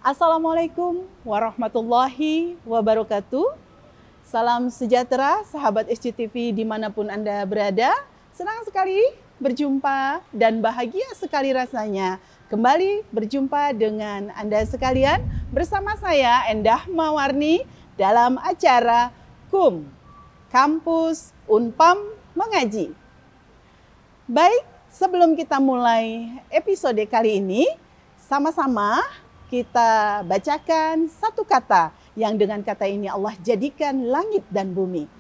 Assalamualaikum warahmatullahi wabarakatuh. Salam sejahtera sahabat SCTV dimanapun Anda berada. Senang sekali berjumpa dan bahagia sekali rasanya kembali berjumpa dengan Anda sekalian bersama saya Endah Mawarni dalam acara KUM, Kampus Unpam Mengaji. Baik, sebelum kita mulai episode kali ini, sama-sama kita bacakan satu kata yang dengan kata ini Allah jadikan langit dan bumi.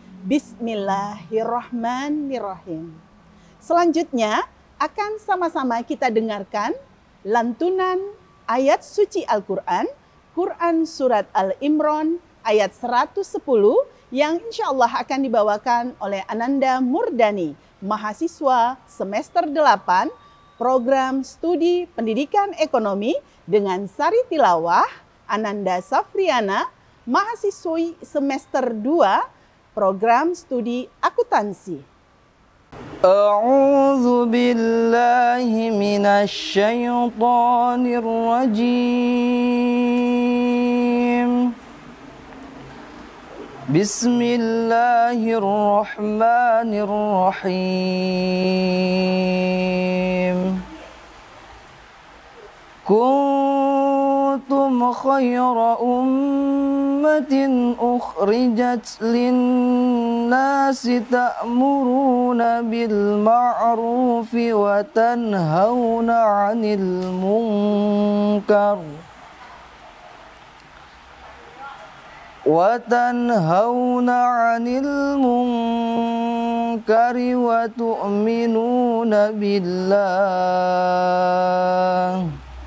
Bismillahirrahmanirrahim. Selanjutnya akan sama-sama kita dengarkan lantunan ayat suci Al-Quran, Quran Surat Al-Imran ayat 110 yang insya Allah akan dibawakan oleh Ananda Murdani, mahasiswa semester 8, program studi pendidikan ekonomi dengan sari tilawah Ananda Safriana, mahasiswi semester 2, program studi akuntansi. A'udzu billahi minasy syaithanir rajim. Bismillahirrahmanirrahim. Kuntum khayra ummatin ukhrijat linnasi ta'muruna bil ma'rufi wa tanhauna 'anil munkar wa tu'minuna billah.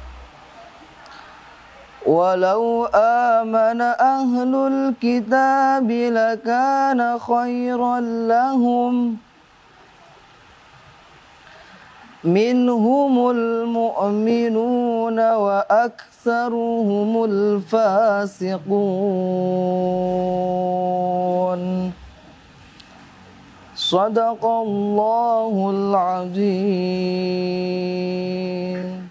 Walau amana ahlul kitab lakana khairan lahum minhumul mu'minuna wa aktsaruhumul fasiqun. Shadaqallahul azim.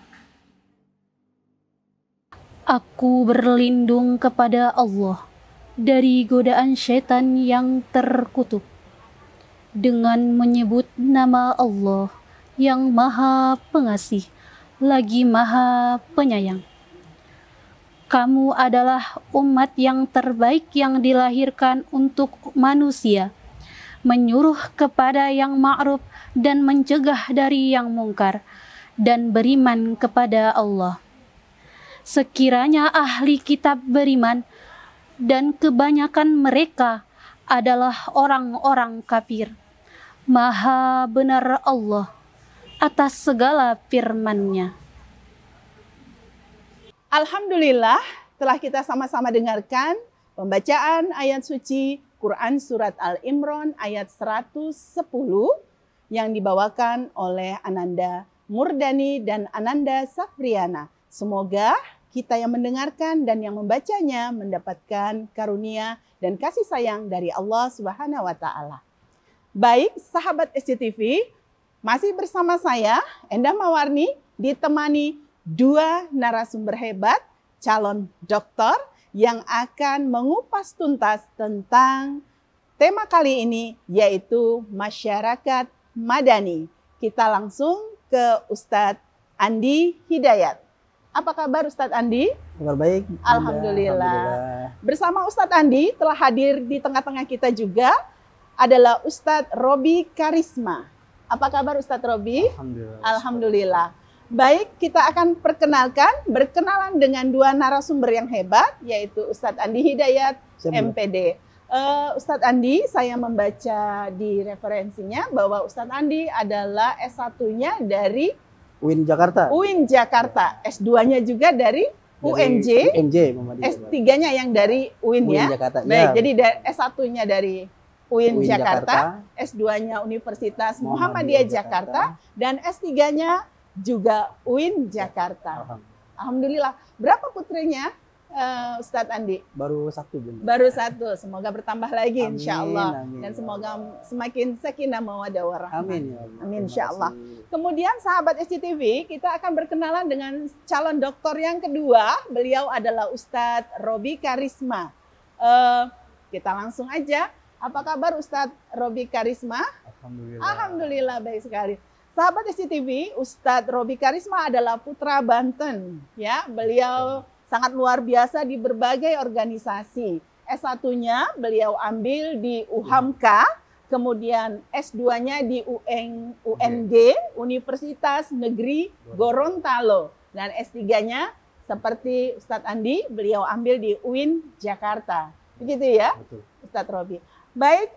Aku berlindung kepada Allah dari godaan syaitan yang terkutuk dengan menyebut nama Allah yang Maha Pengasih lagi Maha Penyayang. Kamu adalah umat yang terbaik yang dilahirkan untuk manusia, menyuruh kepada yang ma'ruf dan mencegah dari yang mungkar, dan beriman kepada Allah. Sekiranya ahli kitab beriman dan kebanyakan mereka adalah orang-orang kafir, Maha benar Allah atas segala firman-Nya. Alhamdulillah, telah kita sama-sama dengarkan pembacaan ayat suci Quran Surat Al-Imran ayat 110 yang dibawakan oleh Ananda Murdani dan Ananda Safriana. Semoga kita yang mendengarkan dan yang membacanya mendapatkan karunia dan kasih sayang dari Allah Subhanahu wa Ta'ala. Baik, sahabat SCTV, masih bersama saya, Endah Mawarni, ditemani dua narasumber hebat, calon doktor yang akan mengupas tuntas tentang tema kali ini, yaitu masyarakat madani. Kita langsung ke Ustadz Andi Hidayat. Apa kabar Ustadz Andi? Kabar baik. Alhamdulillah. Bersama Ustadz Andi telah hadir di tengah-tengah kita juga adalah Ustadz Robi Karisma. Apa kabar Ustadz Robi? Alhamdulillah. Alhamdulillah. Baik, kita akan berkenalan dengan dua narasumber yang hebat, yaitu Ustadz Andi Hidayat, MPD. Ustadz Andi, saya membaca di referensinya bahwa Ustadz Andi adalah S1-nya dari UIN Jakarta. UIN Jakarta, S2-nya juga dari UNJ, S3-nya yang dari UIN ya. Jakarta. Baik, Ya. jadi S1-nya dari UIN Jakarta, S2-nya Universitas Muhammadiyah Jakarta, dan S3-nya juga UIN Jakarta. Alhamdulillah. Alhamdulillah. Berapa putrinya? Ustadz Andi? Baru 1 Bunda. Baru 1, semoga bertambah lagi Amin, insya Allah. amin. Dan semoga semakin sakinah mawaddah warahmah. Amin ya Allah. Amin Terima insya Allah. kasih. Kemudian sahabat SCTV, kita akan berkenalan dengan calon doktor yang kedua. Beliau adalah Ustadz Robi Karisma. Kita langsung aja. Apa kabar Ustadz Robi Karisma? Alhamdulillah. Alhamdulillah baik sekali. Sahabat SCTV, Ustadz Robi Karisma adalah putra Banten. Ya, beliau sangat luar biasa di berbagai organisasi. S1-nya beliau ambil di UHAMKA, kemudian S2-nya di UNG, Universitas Negeri Gorontalo. Dan S3-nya seperti Ustadz Andi, beliau ambil di UIN Jakarta. Begitu ya, Betul. Ustadz Robi. Baik,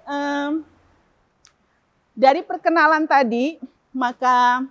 dari perkenalan tadi, maka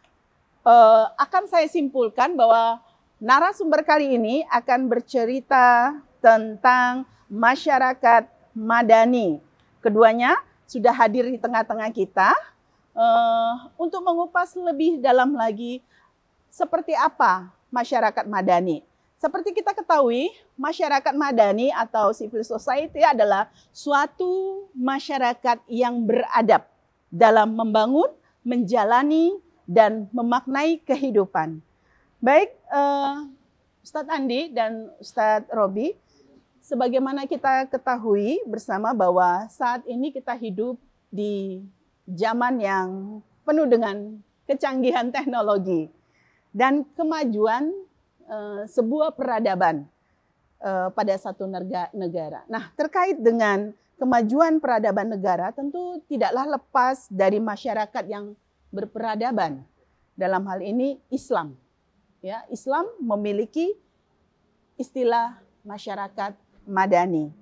akan saya simpulkan bahwa narasumber kali ini akan bercerita tentang masyarakat madani. Keduanya sudah hadir di tengah-tengah kita untuk mengupas lebih dalam lagi seperti apa masyarakat madani. Seperti kita ketahui, masyarakat madani atau civil society adalah suatu masyarakat yang beradab dalam membangun, menjalani, dan memaknai kehidupan. Baik, Ustadz Andi dan Ustadz Robi, sebagaimana kita ketahui bersama bahwa saat ini kita hidup di zaman yang penuh dengan kecanggihan teknologi dan kemajuan sebuah peradaban pada satu negara. Nah, terkait dengan kemajuan peradaban negara tentu tidaklah lepas dari masyarakat yang berperadaban. Dalam hal ini Islam. Ya, Islam memiliki istilah masyarakat madani.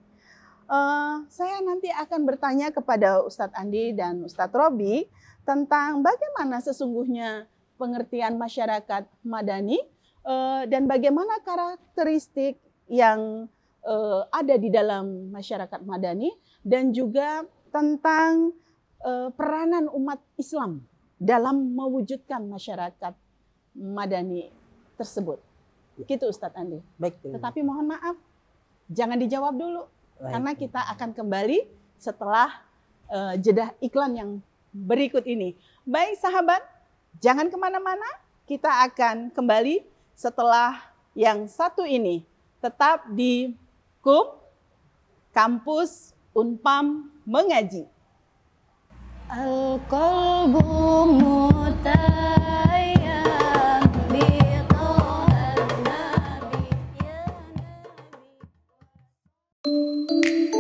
Saya nanti akan bertanya kepada Ustadz Andi dan Ustadz Robi tentang bagaimana sesungguhnya pengertian masyarakat madani dan bagaimana karakteristik yang ada di dalam masyarakat madani dan juga tentang peranan umat Islam dalam mewujudkan masyarakat madani tersebut. Gitu Ustadz Andi. Baik. Tetapi mohon maaf, jangan dijawab dulu. Baik. Karena kita akan kembali setelah jeda iklan yang berikut ini. Baik sahabat, jangan kemana-mana. Kita akan kembali setelah yang satu ini. Tetap di KUM, Kampus Unpam Mengaji. Al-qalbu mutayyam bi ta'an nabi ya nabi.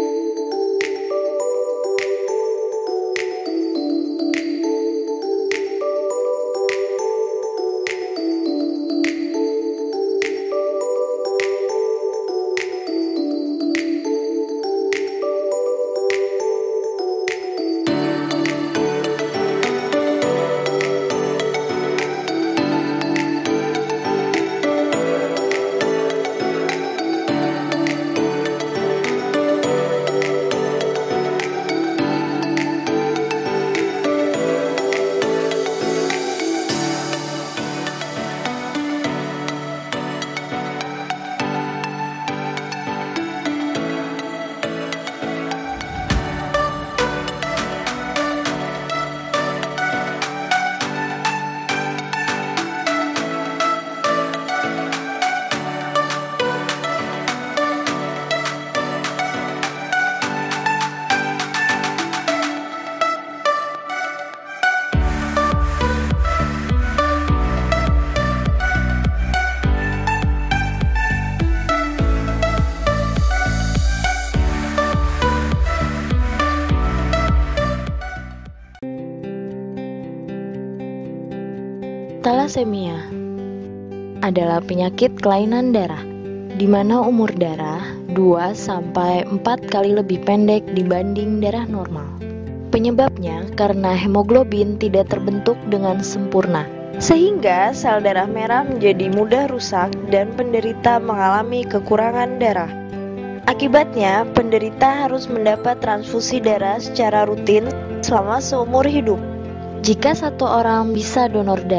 Thalassemia adalah penyakit kelainan darah, di mana umur darah 2-4 kali lebih pendek dibanding darah normal. Penyebabnya karena hemoglobin tidak terbentuk dengan sempurna, sehingga sel darah merah menjadi mudah rusak dan penderita mengalami kekurangan darah. Akibatnya, penderita harus mendapat transfusi darah secara rutin selama seumur hidup. Jika satu orang bisa donor darah,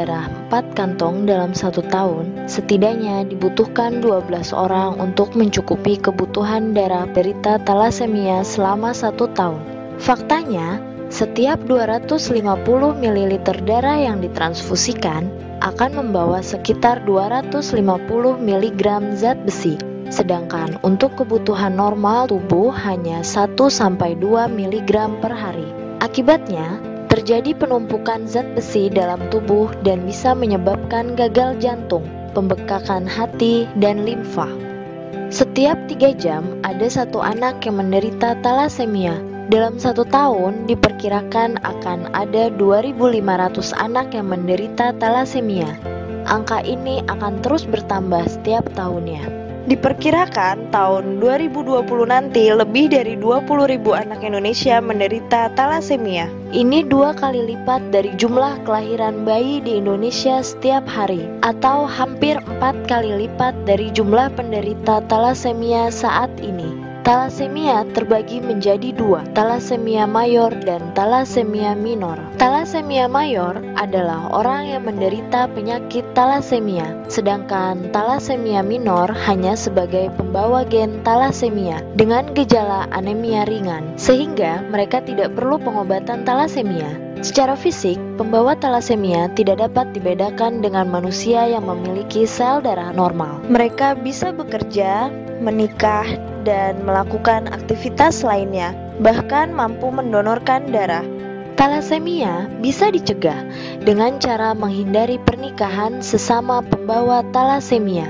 4 kantong dalam 1 tahun, setidaknya dibutuhkan 12 orang untuk mencukupi kebutuhan darah penderita talasemia selama 1 tahun. Faktanya, setiap 250 ml darah yang ditransfusikan akan membawa sekitar 250 mg zat besi, sedangkan untuk kebutuhan normal tubuh hanya 1-2 mg per hari. Akibatnya, terjadi penumpukan zat besi dalam tubuh dan bisa menyebabkan gagal jantung, pembekakan hati, dan limfa. Setiap 3 jam ada 1 anak yang menderita talasemia. Dalam 1 tahun diperkirakan akan ada 2.500 anak yang menderita talasemia. Angka ini akan terus bertambah setiap tahunnya. Diperkirakan tahun 2020 nanti lebih dari 20.000 anak Indonesia menderita talasemia. Ini 2 kali lipat dari jumlah kelahiran bayi di Indonesia setiap hari, atau hampir 4 kali lipat dari jumlah penderita talasemia saat ini. Talasemia terbagi menjadi 2, talasemia mayor dan talasemia minor. Talasemia mayor adalah orang yang menderita penyakit talasemia, sedangkan talasemia minor hanya sebagai pembawa gen talasemia dengan gejala anemia ringan, sehingga mereka tidak perlu pengobatan talasemia. Secara fisik, pembawa talasemia tidak dapat dibedakan dengan manusia yang memiliki sel darah normal. Mereka bisa bekerja, menikah, dan melakukan aktivitas lainnya, bahkan mampu mendonorkan darah. Talasemia bisa dicegah dengan cara menghindari pernikahan sesama pembawa talasemia.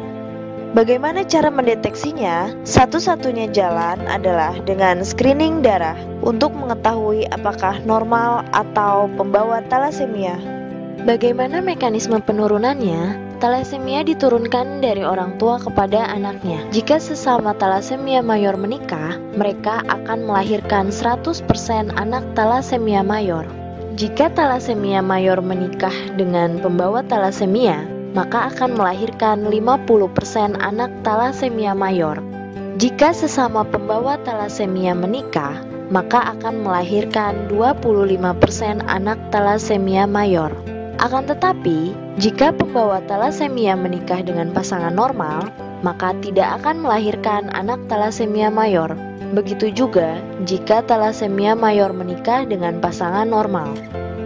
Bagaimana cara mendeteksinya? Satu-satunya jalan adalah dengan screening darah untuk mengetahui apakah normal atau pembawa talasemia. Bagaimana mekanisme penurunannya? Talasemia diturunkan dari orang tua kepada anaknya. Jika sesama talasemia mayor menikah, mereka akan melahirkan 100% anak talasemia mayor. Jika talasemia mayor menikah dengan pembawa talasemia, maka akan melahirkan 50% anak talasemia mayor. Jika sesama pembawa talasemia menikah, maka akan melahirkan 25% anak talasemia mayor. Akan tetapi, jika pembawa talasemia menikah dengan pasangan normal, maka tidak akan melahirkan anak talasemia mayor. Begitu juga jika talasemia mayor menikah dengan pasangan normal.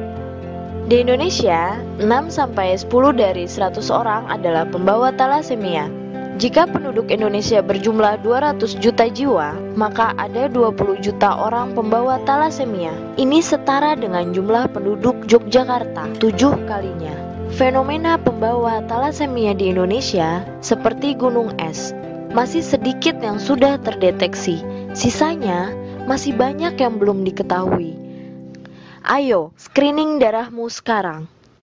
Di Indonesia, 6-10 dari 100 orang adalah pembawa talasemia. Jika penduduk Indonesia berjumlah 200 juta jiwa, maka ada 20 juta orang pembawa talasemia. Ini setara dengan jumlah penduduk Yogyakarta 7 kalinya. Fenomena pembawa talasemia di Indonesia seperti gunung es. Masih sedikit yang sudah terdeteksi, sisanya masih banyak yang belum diketahui. Ayo, screening darahmu sekarang.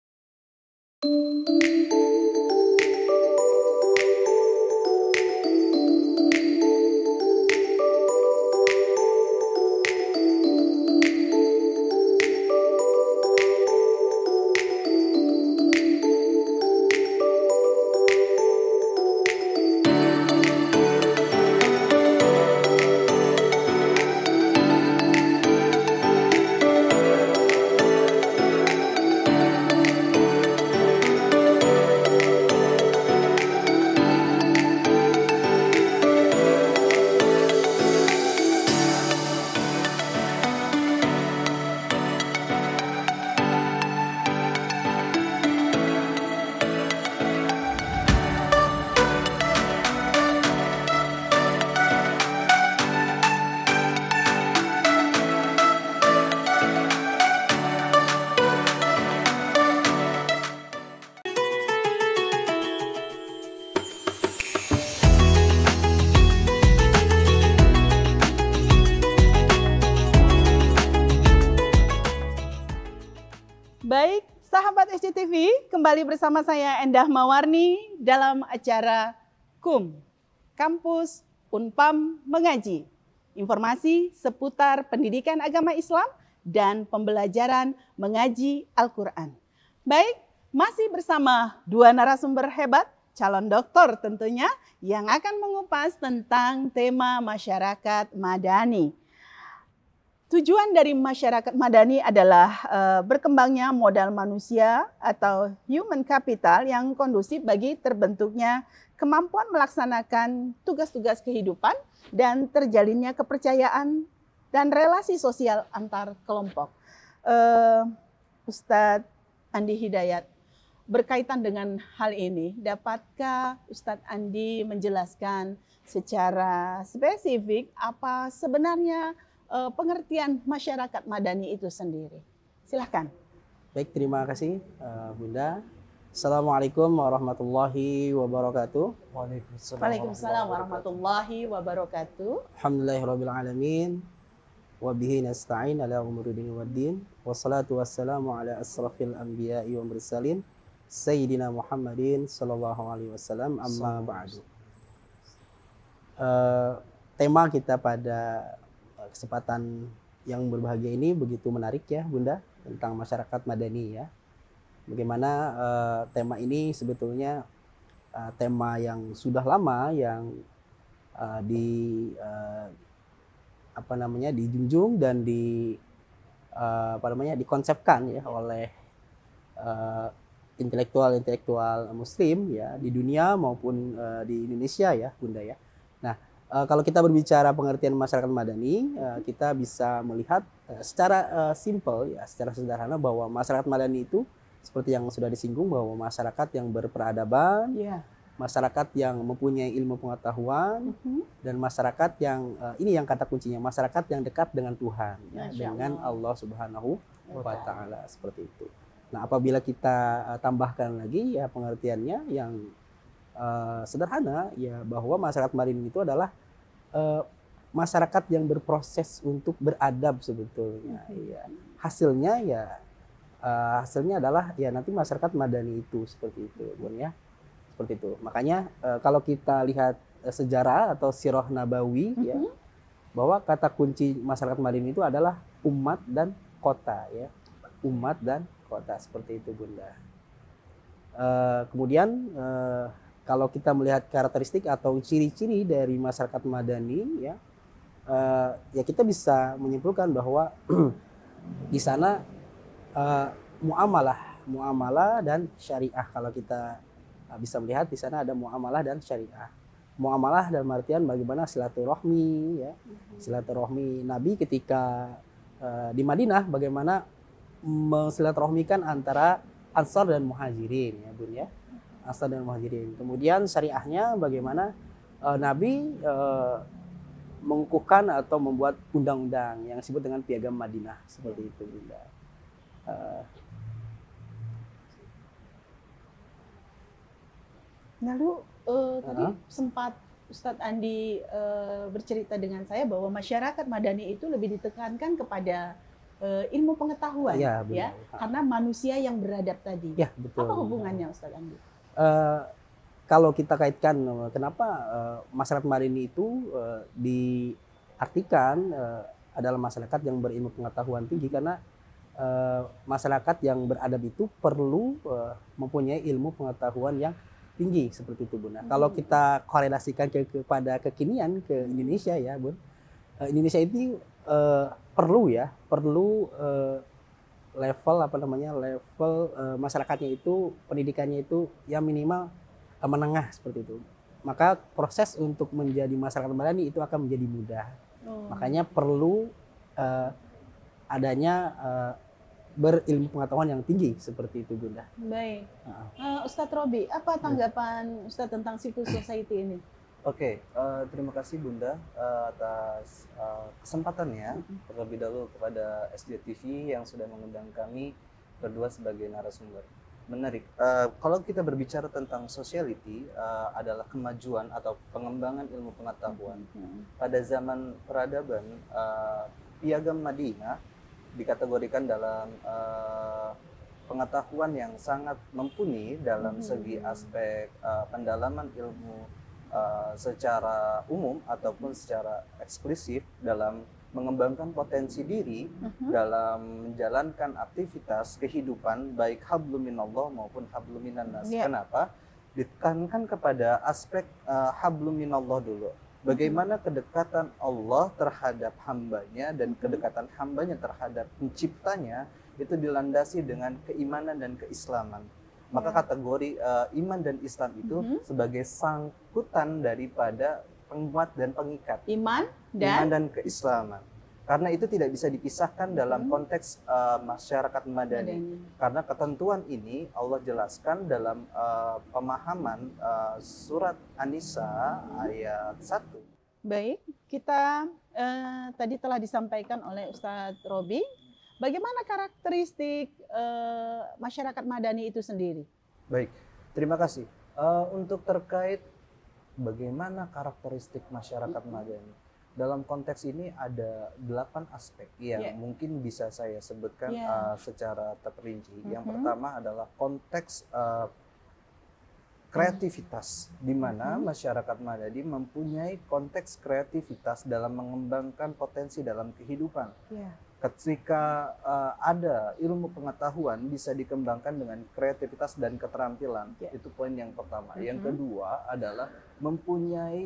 Baik, sahabat SCTV, kembali bersama saya Endah Mawarni dalam acara KUM, Kampus Unpam Mengaji. Informasi seputar pendidikan agama Islam dan pembelajaran mengaji Al-Quran. Baik, masih bersama 2 narasumber hebat, calon doktor tentunya, yang akan mengupas tentang tema masyarakat madani. Tujuan dari masyarakat madani adalah berkembangnya modal manusia atau human capital yang kondusif bagi terbentuknya kemampuan melaksanakan tugas-tugas kehidupan dan terjalinnya kepercayaan dan relasi sosial antar kelompok. Ustadz Andi Hidayat, berkaitan dengan hal ini, dapatkah Ustadz Andi menjelaskan secara spesifik apa sebenarnya pengertian masyarakat madani itu sendiri? Silahkan. Baik, terima kasih Bunda. Assalamualaikum warahmatullahi wabarakatuh. Waalaikumsalam warahmatullahi wabarakatuh. Alhamdulillahirabbil alamin. Wa bihi nasta'in ala umuri dini waddin. Wassalatu wassalamu ala asrafil anbiya'i wa mursalin Sayyidina Muhammadin sallallahu alaihi wasallam, amma ba'du. Tema kita pada kesempatan yang berbahagia ini begitu menarik ya Bunda, tentang masyarakat madani ya. Bagaimana tema ini sebetulnya tema yang sudah lama yang dijunjung dan dikonsepkan ya oleh intelektual Muslim ya di dunia maupun di Indonesia ya Bunda ya. Nah, kalau kita berbicara pengertian masyarakat madani, kita bisa melihat secara simpel ya, secara sederhana bahwa masyarakat madani itu seperti yang sudah disinggung bahwa masyarakat yang berperadaban, masyarakat yang mempunyai ilmu pengetahuan, dan masyarakat yang ini yang kata kuncinya, masyarakat yang dekat dengan Tuhan ya, dengan Allah Subhanahu wa Ta'ala, seperti itu. Nah, apabila kita tambahkan lagi ya pengertiannya yang sederhana ya, bahwa masyarakat madani itu adalah masyarakat yang berproses untuk beradab sebetulnya ya. Hasilnya adalah ya nanti masyarakat madani itu seperti itu Bun ya. Seperti itu. Makanya kalau kita lihat sejarah atau sirah nabawi ya, bahwa kata kunci masyarakat madani itu adalah umat dan kota ya. Umat dan kota, seperti itu Bunda. Kemudian kalau kita melihat karakteristik atau ciri-ciri dari masyarakat madani ya, ya kita bisa menyimpulkan bahwa di sana muamalah dan syariah. Kalau kita bisa melihat di sana ada muamalah dan syariah. Muamalah dalam artian bagaimana silaturahmi ya, silaturahmi Nabi ketika di Madinah, bagaimana mensilaturahmikan antara Ansar dan Muhajirin ya Bun ya. Ansar dan Muhajirin. Kemudian syariahnya bagaimana Nabi mengukuhkan atau membuat undang-undang yang disebut dengan Piagam Madinah, seperti itu Bunda. Lalu tadi sempat Ustadz Andi bercerita dengan saya bahwa masyarakat madani itu lebih ditekankan kepada ilmu pengetahuan ya, karena manusia yang beradab tadi. Ya, betul. Apa hubungannya Ustadz Andi? Kalau kita kaitkan kenapa masyarakat madani itu diartikan adalah masyarakat yang berilmu pengetahuan tinggi, karena masyarakat yang beradab itu perlu mempunyai ilmu pengetahuan yang tinggi, seperti itu Bun. Kalau kita korelasikan kepada kekinian ke Indonesia ya Bun, Indonesia itu perlu level masyarakatnya itu, pendidikannya itu yang minimal menengah, seperti itu. Maka proses untuk menjadi masyarakat madani itu akan menjadi mudah. Makanya perlu adanya berilmu pengetahuan yang tinggi, seperti itu Bunda. Baik. Ustadz Robi, apa tanggapan Ustadz tentang civil society ini? Oke, terima kasih Bunda atas kesempatannya, terlebih dahulu kepada SJTV yang sudah mengundang kami berdua sebagai narasumber. Menarik. Kalau kita berbicara tentang sociality, adalah kemajuan atau pengembangan ilmu pengetahuan. Pada zaman peradaban, Piagam Madinah dikategorikan dalam pengetahuan yang sangat mumpuni dalam segi aspek pendalaman ilmu secara umum ataupun secara eksplisit dalam mengembangkan potensi diri dalam menjalankan aktivitas kehidupan baik hablum minallah maupun hablum minan nas. Kenapa? Ditekankan kepada aspek hablum minallah dulu. Bagaimana kedekatan Allah terhadap hambanya dan kedekatan hambanya terhadap penciptanya itu dilandasi dengan keimanan dan keislaman. Maka kategori iman dan Islam itu sebagai sangkutan daripada penguat dan pengikat. Iman Iman dan dan keislaman. Karena itu tidak bisa dipisahkan dalam konteks masyarakat madani. Karena ketentuan ini Allah jelaskan dalam pemahaman surat An-Nisa ayat 1. baik, kita tadi telah disampaikan oleh Ustadz Robi. Bagaimana karakteristik masyarakat madani itu sendiri? Baik, terima kasih. Untuk terkait bagaimana karakteristik masyarakat madani, dalam konteks ini ada 8 aspek yang mungkin bisa saya sebutkan secara terperinci. Yang pertama adalah konteks kreativitas, di mana masyarakat madani mempunyai konteks kreativitas dalam mengembangkan potensi dalam kehidupan. Ketika ada ilmu pengetahuan bisa dikembangkan dengan kreativitas dan keterampilan, itu poin yang pertama. Yang kedua adalah mempunyai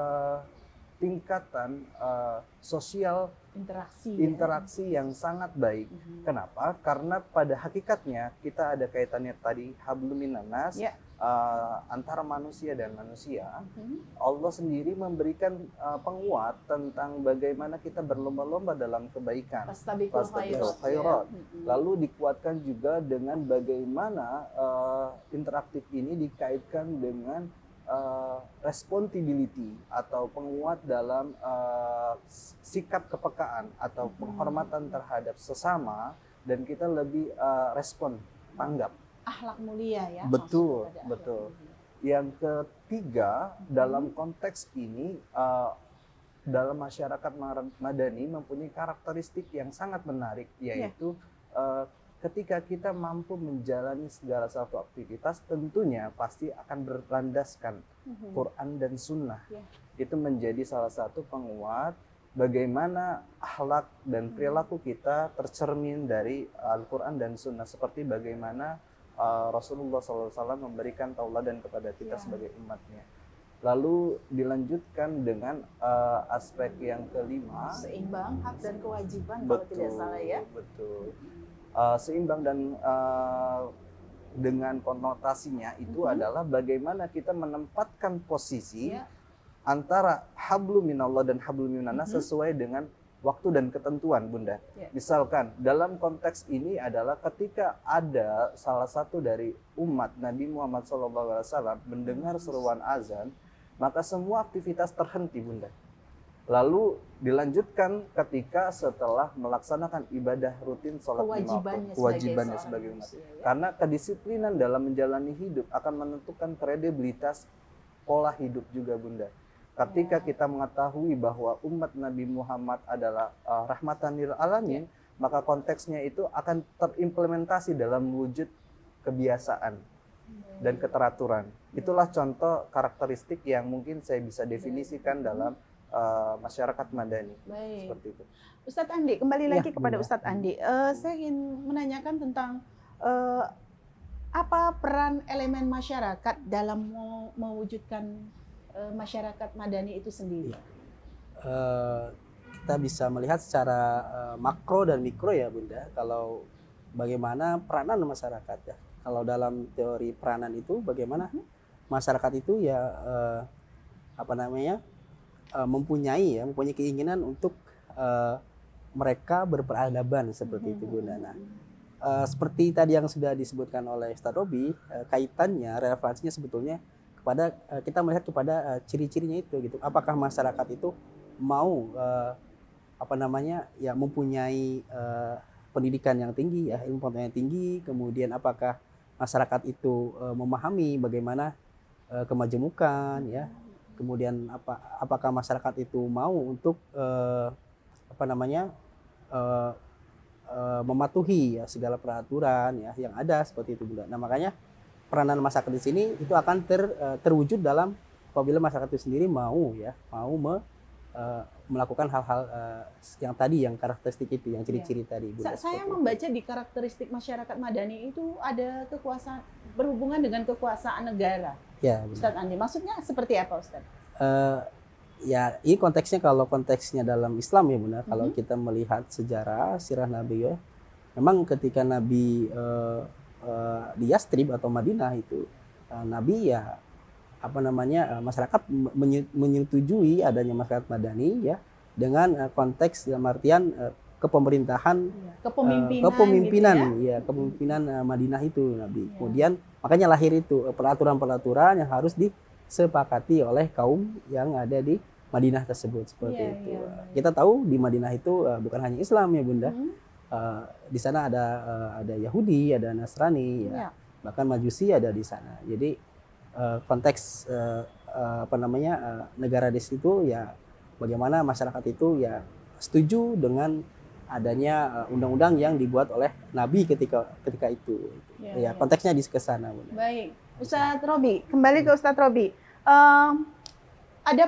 tingkatan sosial interaksi yang sangat baik. Kenapa? Karena pada hakikatnya kita ada kaitannya tadi hablum minanas, antara manusia dan manusia. Allah sendiri memberikan penguat tentang bagaimana kita berlomba-lomba dalam kebaikan. Fastabiqul khairat. Lalu dikuatkan juga dengan bagaimana interaktif ini dikaitkan dengan responsibility atau penguat dalam sikap kepekaan atau penghormatan terhadap sesama, dan kita lebih respon, tanggap. Akhlak mulia ya. Betul, betul. Yang ketiga, dalam konteks ini dalam masyarakat madani mempunyai karakteristik yang sangat menarik, yaitu ketika kita mampu menjalani segala satu aktivitas, tentunya pasti akan berlandaskan Quran dan Sunnah. Itu menjadi salah satu penguat bagaimana akhlak dan perilaku kita tercermin dari Al-Quran dan Sunnah, seperti bagaimana Rasulullah SAW memberikan tauladan kepada kita sebagai umatnya. Lalu dilanjutkan dengan aspek yang kelima, seimbang hak dan kewajiban, kalau tidak salah ya. Betul. Seimbang dan dengan konotasinya itu adalah bagaimana kita menempatkan posisi antara hablum minallah dan hablum minannas sesuai dengan waktu dan ketentuan, Bunda. Misalkan dalam konteks ini adalah ketika ada salah satu dari umat Nabi Muhammad SAW mendengar seruan azan, maka semua aktivitas terhenti, Bunda. Lalu dilanjutkan ketika setelah melaksanakan ibadah rutin sholat lima waktu, kewajibannya sebagai umat. Karena kedisiplinan dalam menjalani hidup akan menentukan kredibilitas pola hidup juga, Bunda. Ketika kita mengetahui bahwa umat Nabi Muhammad adalah rahmatan lil alamin, maka konteksnya itu akan terimplementasi dalam wujud kebiasaan dan keteraturan. Itulah contoh karakteristik yang mungkin saya bisa definisikan dalam masyarakat madani. Seperti itu. Ustadz Andi, kembali lagi kepada Ustadz Andi. Saya ingin menanyakan tentang apa peran elemen masyarakat dalam mewujudkan masyarakat madani itu sendiri. Kita bisa melihat secara makro dan mikro ya, Bunda. Kalau bagaimana peranan masyarakat ya. Kalau dalam teori peranan itu bagaimana masyarakat itu ya mempunyai keinginan untuk mereka berperadaban seperti itu, Bunda. Nah, seperti tadi yang sudah disebutkan oleh Ustadz Robi, kaitannya, relevansinya sebetulnya kepada kita melihat kepada ciri-cirinya itu gitu. Apakah masyarakat itu mau mempunyai pendidikan yang tinggi ya, ilmu pengetahuan yang tinggi, kemudian apakah masyarakat itu memahami bagaimana kemajemukan ya. Kemudian apakah masyarakat itu mau untuk mematuhi ya segala peraturan ya yang ada seperti itu, Bunda. Nah, makanya peranan masyarakat di sini itu akan terwujud dalam apabila masyarakat itu sendiri mau melakukan hal-hal yang tadi, yang karakteristik itu, yang ciri-ciri tadi, Bunda. Saya membaca di karakteristik masyarakat madani itu ada kekuasaan, berhubungan dengan kekuasaan negara. Ya, Ustadz Andi, maksudnya seperti apa, Ustadz? ya ini konteksnya, kalau konteksnya dalam Islam ya Bunda, kalau kita melihat sejarah sirah Nabi ya, memang ketika Nabi di Yastrib atau Madinah itu, Nabi ya apa namanya, masyarakat menyetujui adanya masyarakat Madani ya, dengan konteks dalam artian kepemerintahan, kepemimpinan gitu ya. ya, kepemimpinan Madinah itu Nabi. Kemudian makanya lahir itu peraturan-peraturan yang harus disepakati oleh kaum yang ada di Madinah tersebut seperti Iya, itu. iya. Kita tahu di Madinah itu bukan hanya Islam ya Bunda. Di sana ada Yahudi, ada Nasrani, ya. Iya. Bahkan Majusi ada di sana. Jadi konteks apa namanya, negara di situ ya, bagaimana masyarakat itu ya setuju dengan adanya undang-undang yang dibuat oleh Nabi ketika itu. Iya, Ya, iya. konteksnya di kesana Bunda. Baik, Ustadz Robi, kembali ke Ustadz Robi. Ada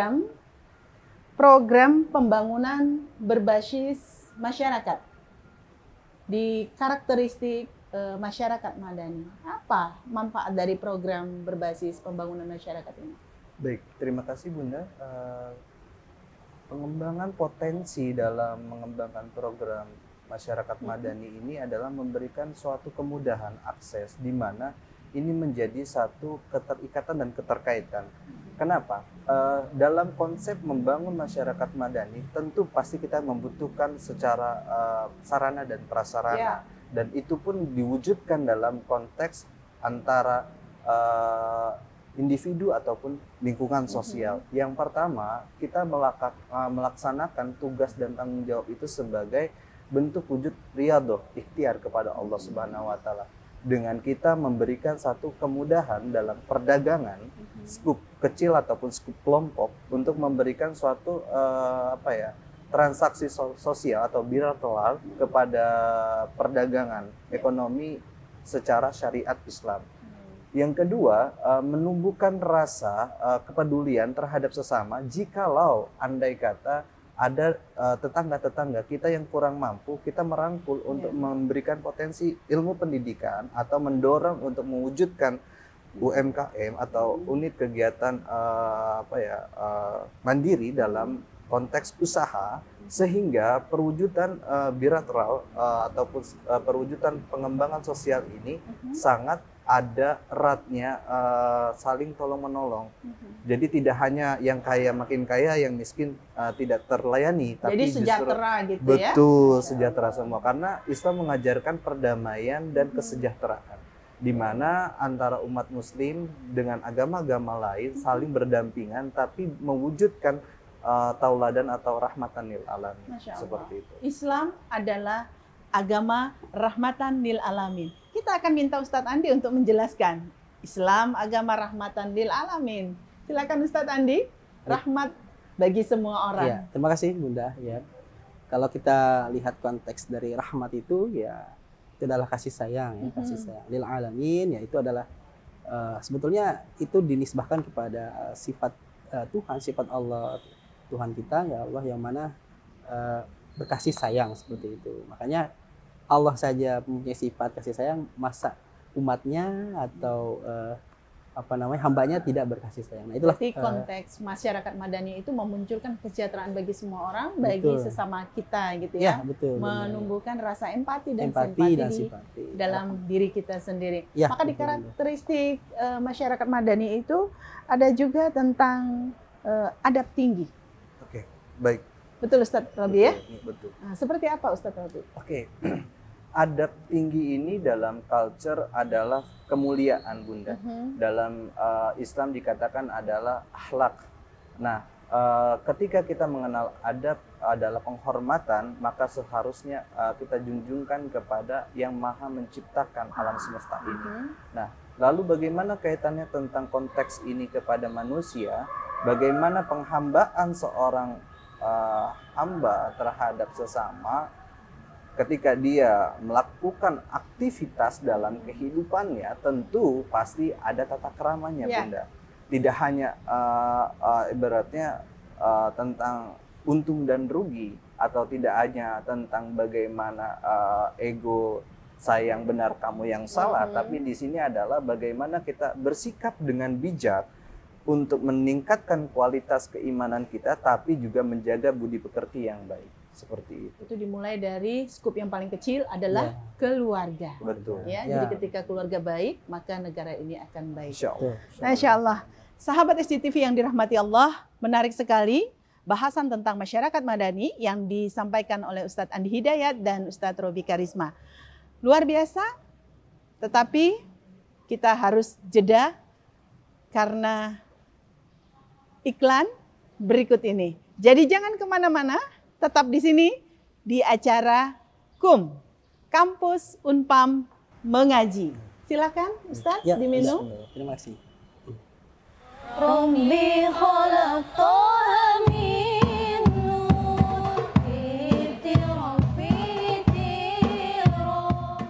program pembangunan berbasis masyarakat di karakteristik masyarakat Madani. Apa manfaat dari program berbasis pembangunan masyarakat ini? Baik, terima kasih Bunda. Pengembangan potensi dalam mengembangkan program masyarakat Madani ini adalah memberikan suatu kemudahan akses di mana ini menjadi satu keterikatan dan keterkaitan. Kenapa? Dalam konsep membangun masyarakat Madani, tentu pasti kita membutuhkan secara sarana dan prasarana, dan itu pun diwujudkan dalam konteks antara individu ataupun lingkungan sosial. Yang pertama, kita melaksanakan tugas dan tanggung jawab itu sebagai bentuk wujud riyadhah, ikhtiar kepada Allah Subhanahu wa taala. Dengan kita memberikan satu kemudahan dalam perdagangan, skup kecil ataupun skup kelompok, untuk memberikan suatu transaksi sosial atau bilateral kepada perdagangan ekonomi secara syariat Islam. Yang kedua, menumbuhkan rasa kepedulian terhadap sesama jikalau andai kata ada tetangga-tetangga kita yang kurang mampu, kita merangkul untuk memberikan potensi ilmu pendidikan atau mendorong untuk mewujudkan UMKM atau unit kegiatan mandiri dalam konteks usaha, sehingga perwujudan bilateral ataupun perwujudan pengembangan sosial ini sangat ada eratnya saling tolong menolong. Jadi tidak hanya yang kaya makin kaya, yang miskin tidak terlayani, tapi Jadi sejahtera gitu ya. betul sejahtera semua, karena Islam mengajarkan perdamaian dan kesejahteraan, di mana antara umat Muslim dengan agama-agama lain saling berdampingan, tapi mewujudkan tauladan atau rahmatan lil alamin. Masya Allah. Seperti itu. Islam adalah agama rahmatan lil alamin. Kita akan minta Ustadz Andi untuk menjelaskan Islam agama rahmatan lil alamin. Silakan Ustadz Andi. Rahmat bagi semua orang. Ya, terima kasih Bunda. Ya, kalau kita lihat konteks dari rahmat itu ya, itu adalah kasih sayang, ya, kasih sayang lil alamin, ya itu adalah sebetulnya itu dinisbahkan kepada sifat Tuhan, sifat Allah, Tuhan kita ya Allah, yang mana berkasih sayang seperti itu. Makanya Allah saja mempunyai sifat kasih sayang, masa umatnya atau hambanya tidak berkasih sayang. Nah, itulah Berarti konteks masyarakat Madani itu memunculkan kesejahteraan bagi semua orang, bagi betul. sesama kita gitu Ya, ya. betul. benar. Menumbuhkan rasa empati dan Empati dan simpati simpati dalam diri kita sendiri. Ya, Maka di betul. karakteristik masyarakat Madani itu ada juga tentang adab tinggi. Oke, baik. Betul Ustadz Robi ya? Betul. Nah, seperti apa Ustadz Robi? Oke. Adab tinggi ini dalam culture adalah kemuliaan, Bunda. Dalam Islam dikatakan adalah akhlak. Nah, ketika kita mengenal adab adalah penghormatan, maka seharusnya kita junjungkan kepada yang maha menciptakan alam semesta ini. Nah, lalu bagaimana kaitannya tentang konteks ini kepada manusia? Bagaimana penghambaan seorang hamba terhadap sesama ketika dia melakukan aktivitas dalam kehidupannya, tentu pasti ada tata keramanya, Bunda. Tidak hanya ibaratnya tentang untung dan rugi, atau tidak hanya tentang bagaimana ego saya yang benar kamu yang salah, tapi di sini adalah bagaimana kita bersikap dengan bijak untuk meningkatkan kualitas keimanan kita, tapi juga menjaga budi pekerti yang baik. Seperti itu. Itu dimulai dari skup yang paling kecil adalah keluarga. Betul. Ya, Ya. jadi ketika keluarga baik, maka negara ini akan baik. Insya Allah. Masya Allah. Sahabat SCTV yang dirahmati Allah, menarik sekali bahasan tentang masyarakat madani yang disampaikan oleh Ustadz Andi Hidayat dan Ustadz Robi Karisma. Luar biasa, tetapi kita harus jeda karena iklan berikut ini. Jadi jangan kemana-mana, tetap di sini di acara KUM, Kampus Unpam Mengaji. Silakan Ustadz Ya, diminum. terima kasih. ربي خلقتها من نور فطرة فطرة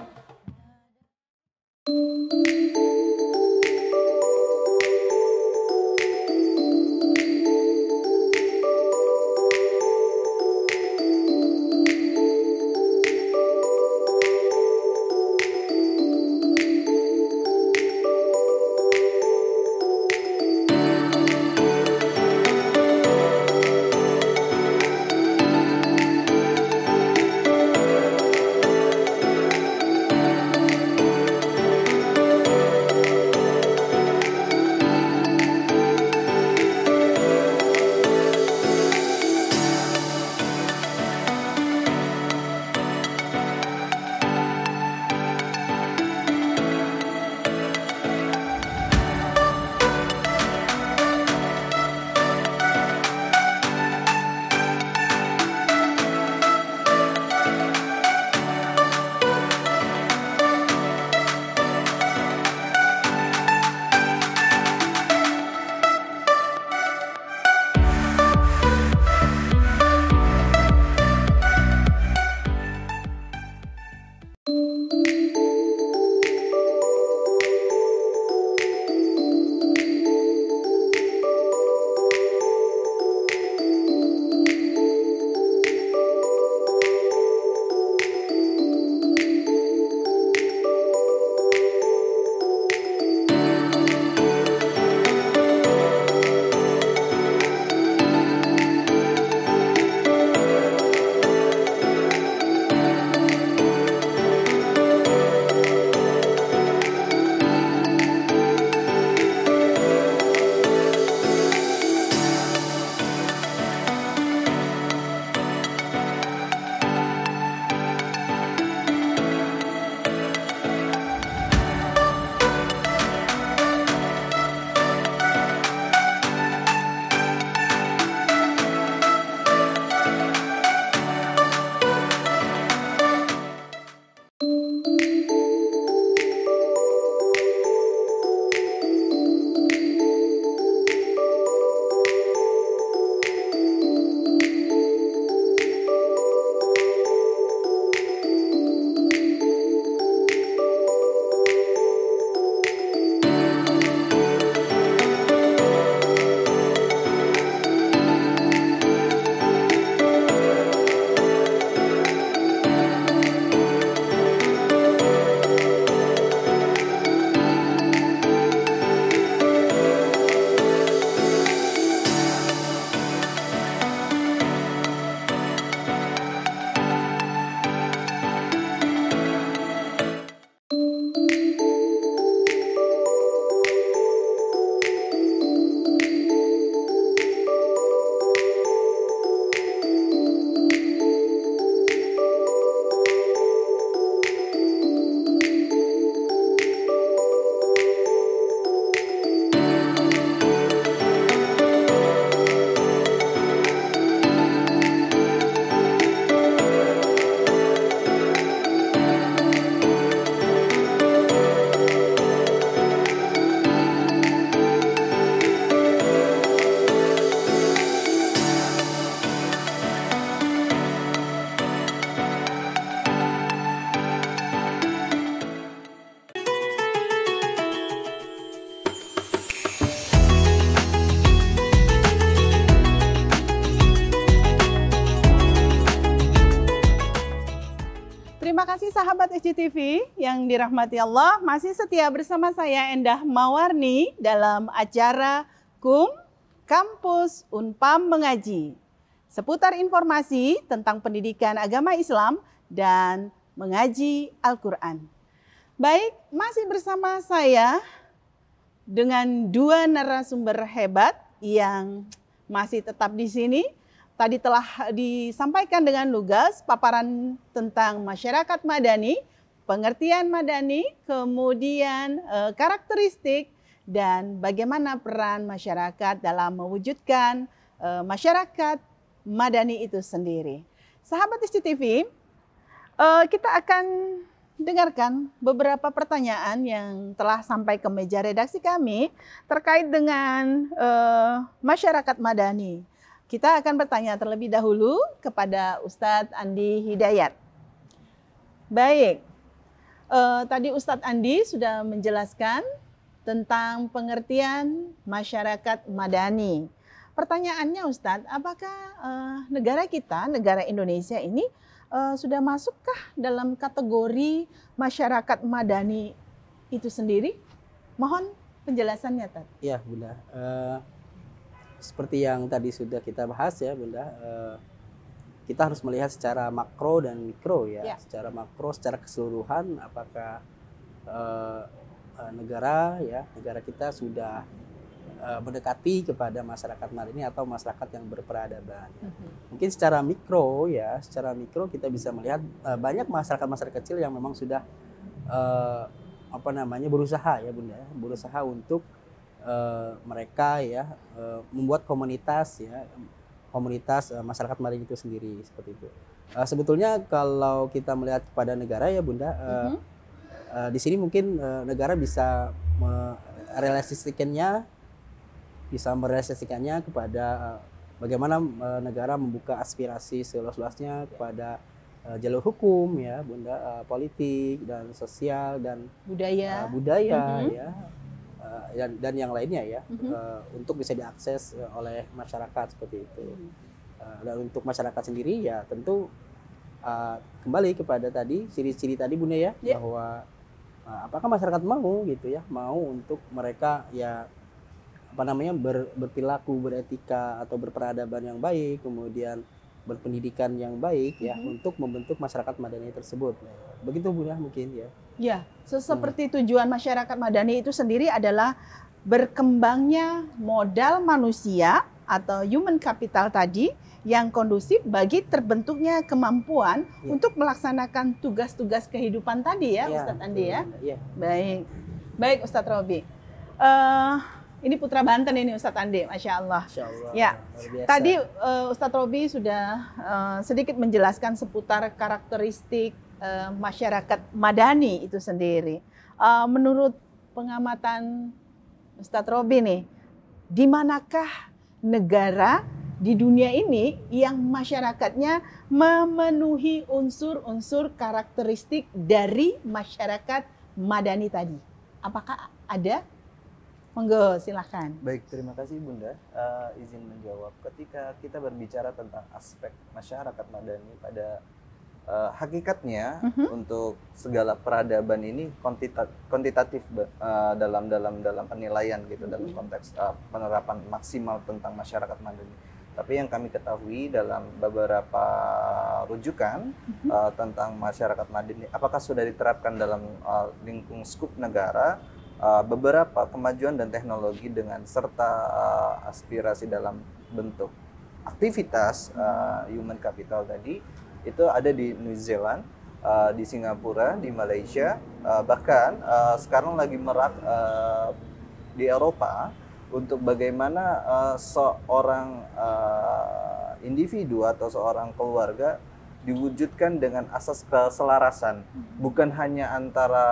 Terima kasih sahabat SCTV yang dirahmati Allah, masih setia bersama saya Endah Mawarni dalam acara Hukum Kampus Unpam Mengaji. Seputar informasi tentang pendidikan agama Islam dan mengaji Al-Quran. Baik, masih bersama saya dengan dua narasumber hebat yang masih tetap di sini. Tadi telah disampaikan dengan lugas paparan tentang masyarakat madani, pengertian madani, kemudian karakteristik dan bagaimana peran masyarakat dalam mewujudkan masyarakat madani itu sendiri. Sahabat SCTV, kita akan dengarkan beberapa pertanyaan yang telah sampai ke meja redaksi kami terkait dengan masyarakat madani. Kita akan bertanya terlebih dahulu kepada Ustadz Andi Hidayat. Baik, tadi Ustadz Andi sudah menjelaskan tentang pengertian masyarakat madani. Pertanyaannya Ustadz, apakah negara kita, negara Indonesia ini sudah masukkah dalam kategori masyarakat madani itu sendiri? Mohon penjelasannya, Tad. Ya, Bunda. Seperti yang tadi sudah kita bahas ya, Bunda. Kita harus melihat secara makro dan mikro ya. Ya. Secara makro, secara keseluruhan, apakah negara kita sudah mendekati kepada masyarakat madani atau masyarakat yang berperadaban. Mungkin secara mikro kita bisa melihat banyak masyarakat kecil yang memang sudah berusaha ya Bunda, berusaha untuk mereka membuat komunitas masyarakat madani itu sendiri seperti itu. Sebetulnya kalau kita melihat kepada negara ya Bunda, di sini mungkin negara bisa merealisasikannya kepada bagaimana negara membuka aspirasi seluas-luasnya kepada jalur hukum ya Bunda, politik dan sosial dan budaya ya dan yang lainnya ya untuk bisa diakses oleh masyarakat seperti itu. Dan untuk masyarakat sendiri ya tentu kembali kepada tadi ciri-ciri tadi Bunda ya, bahwa apakah masyarakat mau gitu ya, mau untuk mereka ya berperilaku, beretika atau berperadaban yang baik, kemudian berpendidikan yang baik ya untuk membentuk masyarakat madani tersebut. Begitu Bunda mungkin ya. Ya, seperti tujuan masyarakat madani itu sendiri adalah berkembangnya modal manusia atau human capital tadi yang kondusif bagi terbentuknya kemampuan untuk melaksanakan tugas-tugas kehidupan tadi ya, Ustadz Andi ya. Baik Ustadz Robi. Ini putra Banten ini Ustadz Andi, Masya Allah. Ya, tadi Ustadz Robi sudah sedikit menjelaskan seputar karakteristik masyarakat madani itu sendiri. Menurut pengamatan Ustadz Robi nih, di manakah negara di dunia ini yang masyarakatnya memenuhi unsur-unsur karakteristik dari masyarakat madani tadi? Apakah ada? Monggo, silahkan. Baik, terima kasih Bunda. Izin menjawab. Ketika kita berbicara tentang aspek masyarakat madani, pada hakikatnya untuk segala peradaban ini kuantitatif dalam penilaian gitu, dalam konteks penerapan maksimal tentang masyarakat madani. Tapi yang kami ketahui dalam beberapa rujukan tentang masyarakat madani, apakah sudah diterapkan dalam lingkung skup negara? Beberapa kemajuan dan teknologi dengan serta aspirasi dalam bentuk aktivitas human capital tadi itu ada di New Zealand, di Singapura, di Malaysia, bahkan sekarang lagi merak di Eropa untuk bagaimana seorang individu atau seorang keluarga diwujudkan dengan asas keselarasan, bukan hanya antara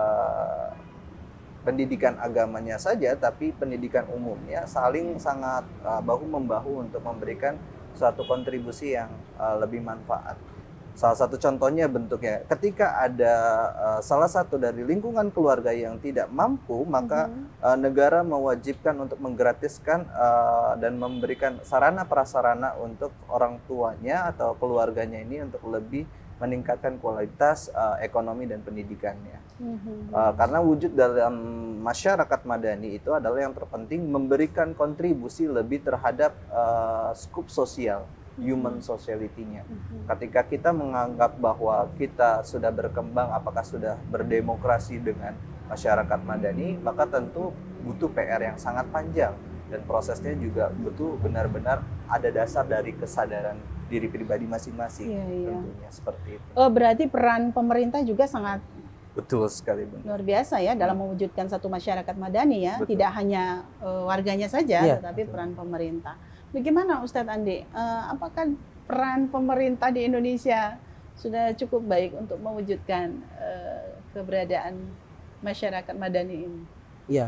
pendidikan agamanya saja, tapi pendidikan umumnya saling sangat bahu-membahu untuk memberikan suatu kontribusi yang lebih manfaat. Salah satu contohnya bentuknya ketika ada salah satu dari lingkungan keluarga yang tidak mampu, maka negara mewajibkan untuk menggratiskan dan memberikan sarana prasarana untuk orang tuanya atau keluarganya ini untuk lebih meningkatkan kualitas ekonomi dan pendidikannya. Karena wujud dalam masyarakat madani itu adalah yang terpenting memberikan kontribusi lebih terhadap skup sosial, human sociality-nya. Ketika kita menganggap bahwa kita sudah berkembang, apakah sudah berdemokrasi dengan masyarakat madani, maka tentu butuh PR yang sangat panjang dan prosesnya juga butuh benar-benar ada dasar dari kesadaran diri pribadi masing-masing. Tentunya seperti itu. Berarti peran pemerintah juga sangat Betul sekali, Bunda. luar biasa ya dalam mewujudkan satu masyarakat madani ya, Betul. tidak hanya warganya saja, Iya, tetapi betul. peran pemerintah. Bagaimana Ustadz Andi? Apakah peran pemerintah di Indonesia sudah cukup baik untuk mewujudkan keberadaan masyarakat madani ini? Ya,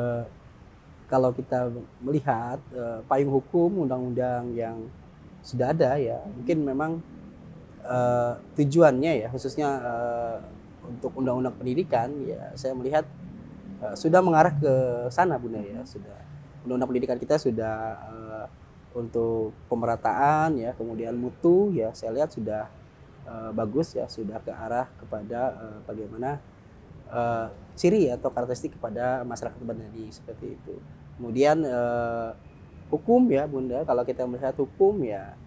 kalau kita melihat payung hukum undang-undang yang sudah ada ya, mungkin memang tujuannya ya khususnya untuk undang-undang pendidikan ya, saya melihat sudah mengarah ke sana, Bunda ya. Sudah undang-undang pendidikan kita sudah untuk pemerataan ya, kemudian mutu ya, saya lihat sudah bagus ya, sudah ke arah kepada bagaimana ciri atau karakteristik kepada masyarakat madani seperti itu. Kemudian hukum ya, Bunda, kalau kita melihat hukum ya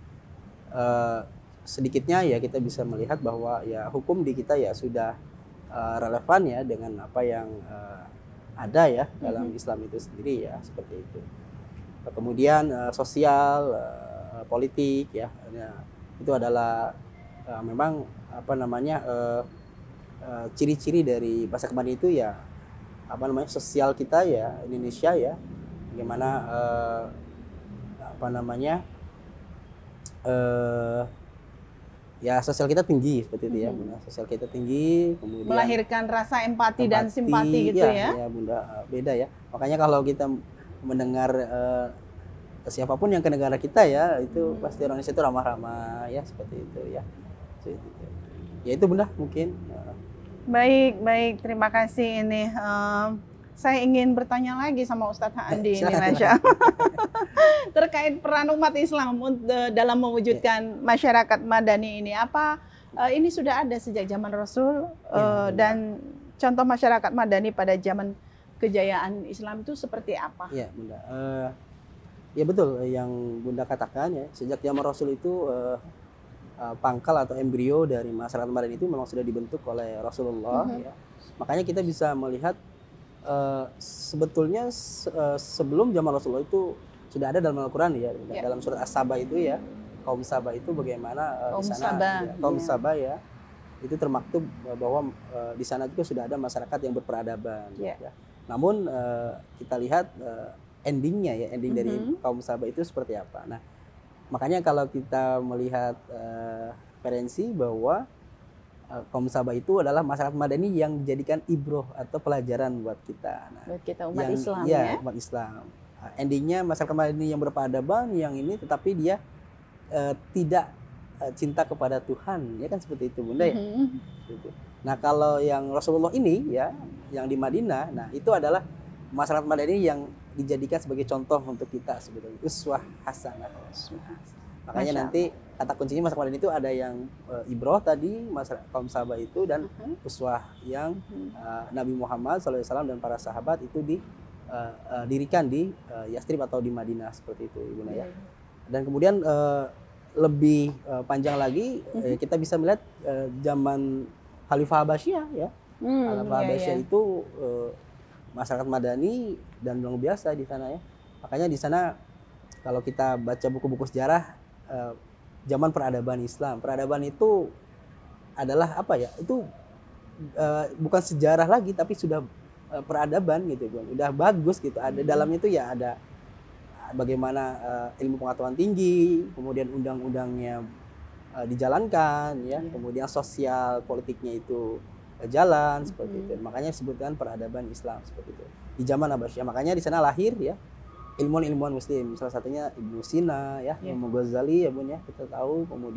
sedikitnya ya kita bisa melihat bahwa ya hukum di kita ya sudah relevan ya dengan apa yang ada ya dalam Islam itu sendiri ya, seperti itu. Kemudian sosial, politik ya, itu adalah memang apa namanya ciri-ciri dari masyarakat madani itu ya, apa namanya, sosial kita ya Indonesia ya, bagaimana apa namanya ya sosial kita tinggi seperti itu ya, Bunda. Sosial kita tinggi, kemudian Melahirkan rasa empati dan simpati gitu ya? ya Bunda, beda ya. Makanya kalau kita mendengar siapapun yang ke negara kita ya, itu pasti Indonesia itu ramah-ramah ya, seperti itu ya. Ya itu Bunda mungkin. Baik, terima kasih ini. Saya ingin bertanya lagi sama Ustadz Andi ini, Silakan. Masya. Terkait peran umat Islam dalam mewujudkan masyarakat madani ini. Apa ini sudah ada sejak zaman Rasul Ya, dan contoh masyarakat madani pada zaman kejayaan Islam itu seperti apa? Iya Bunda. Ya betul yang Bunda katakan ya, sejak zaman Rasul itu pangkal atau embrio dari masyarakat madani itu memang sudah dibentuk oleh Rasulullah ya. Makanya kita bisa melihat sebetulnya sebelum zaman Rasulullah itu sudah ada dalam Al-Quran ya, dalam surat As-Saba itu ya, kaum Saba itu bagaimana di sana kaum Saba ya, itu termaktub bahwa di sana juga sudah ada masyarakat yang berperadaban ya. Namun kita lihat endingnya ya, ending dari kaum Saba itu seperti apa. Nah, makanya kalau kita melihat referensi bahwa kaum Saba itu adalah masyarakat madani yang dijadikan ibroh atau pelajaran buat kita. Nah, Buat kita umat Islam ya, umat Islam. Endingnya masyarakat madani yang berperadaban yang ini, tetapi dia tidak cinta kepada Tuhan, ya kan seperti itu Bunda ya. Gitu. Nah kalau yang Rasulullah ini ya, yang di Madinah, nah itu adalah masyarakat madani yang dijadikan sebagai contoh untuk kita sebetulnya, uswah hasanah. Makanya nanti kata kuncinya masyarakat madani itu ada yang ibroh tadi, masyarakat kaum Saba itu, dan uswah yang Nabi Muhammad SAW dan para sahabat itu didirikan di Yastrib atau di Madinah seperti itu Ibu Naya. Dan kemudian lebih panjang lagi kita bisa melihat zaman Khalifah Abbasiyah ya. Khalifah Abbasiyah itu masyarakat madani dan luar biasa di sana ya. Makanya di sana kalau kita baca buku-buku sejarah zaman peradaban Islam, peradaban itu adalah apa ya? Itu bukan sejarah lagi tapi sudah peradaban gitu, Bang. Udah bagus gitu. Ada dalamnya itu ya ada bagaimana ilmu pengetahuan tinggi, kemudian undang-undangnya dijalankan ya, kemudian sosial politiknya itu jalan seperti itu. Makanya disebutkan peradaban Islam seperti itu. Di zaman Abbasiyah, makanya di sana lahir ya ilmuwan-ilmuwan muslim. Salah satunya Ibnu Sina ya, Imam Ghazali ya Bun ya, kita tahu, kemudian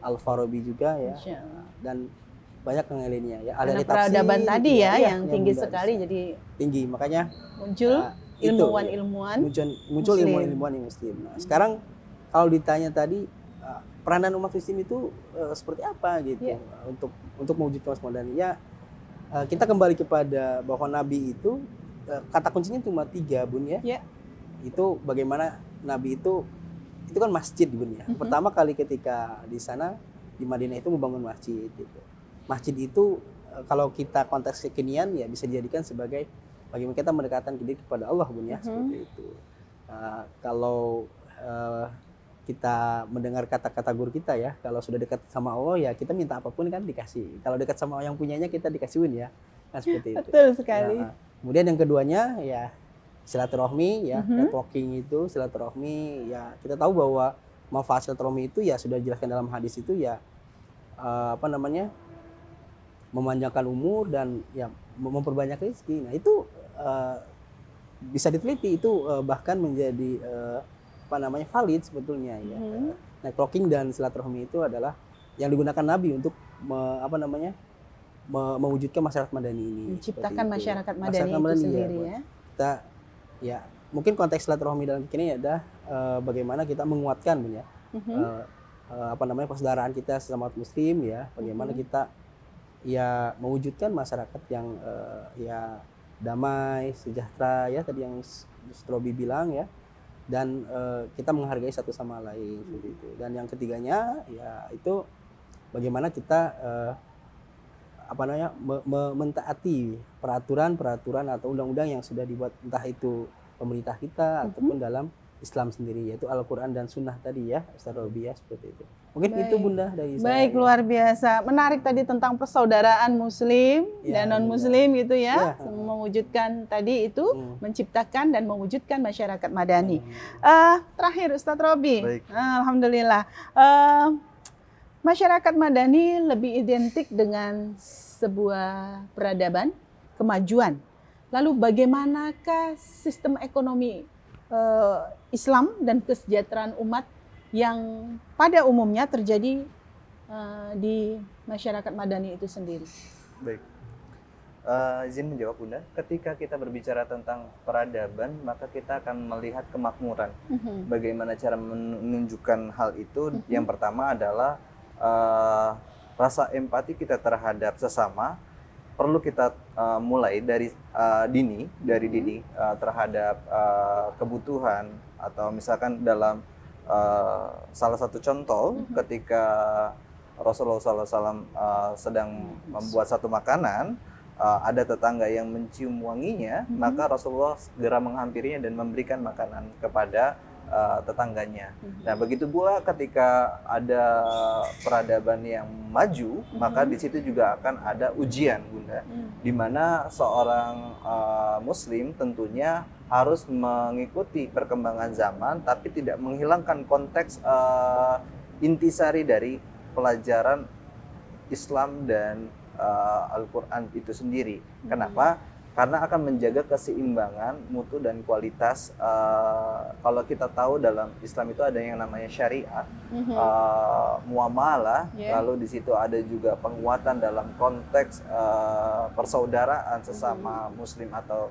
Al-Farabi juga ya, Masya Allah. dan banyak yang lainnya ya. Karena ahli peradaban tafsir tadi gitu ya, yang tinggi mudah sekali, bisa. jadi Tinggi, makanya muncul itu, ilmuwan-ilmuwan. muncul Muslim. ilmuwan-ilmuwan yang muslim. Nah, sekarang kalau ditanya tadi peranan umat muslim itu seperti apa gitu Iya. untuk mewujudkan waspadaan ya, kita kembali kepada bahwa Nabi itu kata kuncinya cuma 3 Bun ya. Iya. Itu bagaimana Nabi itu kan masjid Bun ya. Pertama kali ketika di sana di Madinah itu membangun masjid gitu. Masjid itu kalau kita konteks kekinian ya bisa dijadikan sebagai bagaimana kita mendekatkan diri kepada Allah Bun ya, seperti itu. Kalau kita mendengar kata-kata guru kita ya, kalau sudah dekat sama Allah ya kita minta apapun kan dikasih. Kalau dekat sama yang punyanya kita dikasihin ya, kan seperti itu. Betul sekali. Nah, kemudian yang keduanya ya silaturahmi ya, networking itu silaturahmi ya, kita tahu bahwa manfaat silaturahmi itu ya sudah dijelaskan dalam hadis itu ya memanjangkan umur dan ya memperbanyak rezeki. Nah itu bisa diteliti itu bahkan menjadi valid sebetulnya ya. Networking dan silaturahmi itu adalah yang digunakan Nabi untuk mewujudkan masyarakat madani ini. Menciptakan masyarakat madani Masyarakat itu madani, sendiri ya. ya. Kita ya mungkin konteks silaturahmi dalam ini adalah bagaimana kita menguatkan Bun ya. Persaudaraan kita sesama umat muslim ya, bagaimana kita ya mewujudkan masyarakat yang ya damai, sejahtera ya, tadi yang Strobi bilang ya, dan kita menghargai satu sama lain seperti itu. Dan yang ketiganya ya itu bagaimana kita mentaati peraturan atau undang-undang yang sudah dibuat entah itu pemerintah kita ataupun dalam Islam sendiri, yaitu Al-Quran dan Sunnah tadi ya, Ustaz Robi ya, seperti itu. Mungkin Baik. itu Bunda dari saya. Baik, luar biasa. Menarik tadi tentang persaudaraan muslim Ya, dan non-muslim gitu ya. Ya. Mewujudkan tadi itu, menciptakan dan mewujudkan masyarakat madani. Terakhir Ustaz Robi. Baik. Alhamdulillah. Masyarakat madani lebih identik dengan sebuah peradaban, kemajuan. Lalu bagaimanakah sistem ekonomi Islam dan kesejahteraan umat yang pada umumnya terjadi di masyarakat madani itu sendiri? Baik. Izin menjawab Bunda, ketika kita berbicara tentang peradaban, maka kita akan melihat kemakmuran. Bagaimana cara menunjukkan hal itu? Yang pertama adalah rasa empati kita terhadap sesama. Perlu kita mulai dari dini terhadap kebutuhan, atau misalkan dalam salah satu contoh ketika Rasulullah SAW sedang membuat satu makanan, ada tetangga yang mencium wanginya, maka Rasulullah segera menghampirinya dan memberikan makanan kepada tetangganya. Nah, begitu pula ketika ada peradaban yang maju, maka di situ juga akan ada ujian, Bunda, di mana seorang Muslim tentunya harus mengikuti perkembangan zaman, tapi tidak menghilangkan konteks intisari dari pelajaran Islam dan Al-Quran itu sendiri. Kenapa? Karena akan menjaga keseimbangan mutu dan kualitas. Kalau kita tahu dalam Islam itu ada yang namanya syariat, muamalah, lalu di situ ada juga penguatan dalam konteks persaudaraan sesama Muslim atau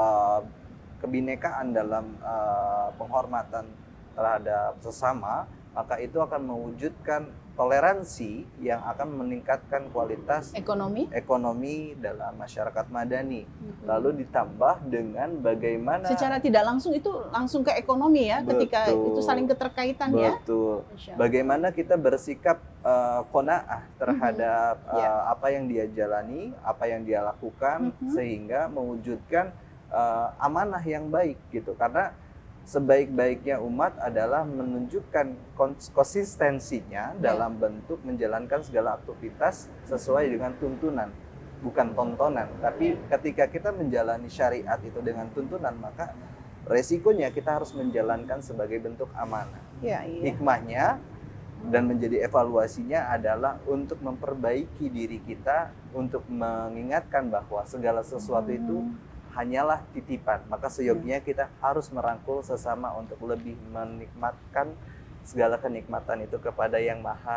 kebinekaan dalam penghormatan terhadap sesama, maka itu akan mewujudkan toleransi yang akan meningkatkan kualitas ekonomi dalam masyarakat madani. Lalu ditambah dengan bagaimana secara tidak langsung itu langsung ke ekonomi ya. Betul. Ketika itu saling keterkaitan. Betul. Ya. Bagaimana kita bersikap qanaah terhadap apa yang dia jalani, apa yang dia lakukan, sehingga mewujudkan amanah yang baik gitu. Karena sebaik-baiknya umat adalah menunjukkan konsistensinya dalam bentuk menjalankan segala aktivitas sesuai dengan tuntunan, bukan tontonan. Tapi ketika kita menjalani syariat itu dengan tuntunan, maka resikonya kita harus menjalankan sebagai bentuk amanah. Hikmahnya dan menjadi evaluasinya adalah untuk memperbaiki diri kita, untuk mengingatkan bahwa segala sesuatu itu hanyalah titipan, maka seyogianya kita harus merangkul sesama untuk lebih menikmatkan segala kenikmatan itu kepada yang maha